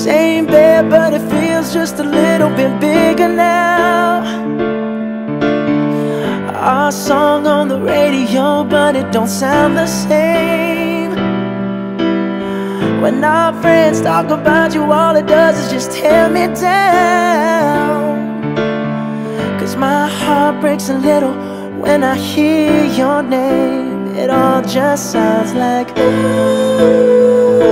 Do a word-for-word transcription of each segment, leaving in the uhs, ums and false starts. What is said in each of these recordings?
Same bed, but it feels just a little bit bigger now. Our song on the radio, but it don't sound the same. When our friends talk about you, all it does is just tear me down. Cause my heart breaks a little when I hear your name. It all just sounds like ooh.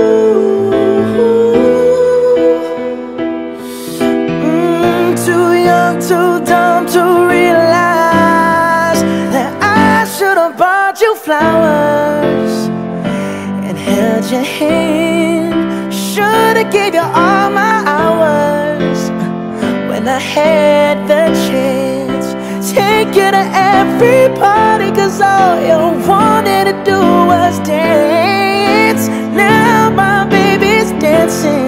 Too dumb to realize that I should have bought you flowers and held your hand. Should have gave you all my hours when I had the chance. Take you to every party, cause all you wanted to do was dance. Now my baby's dancing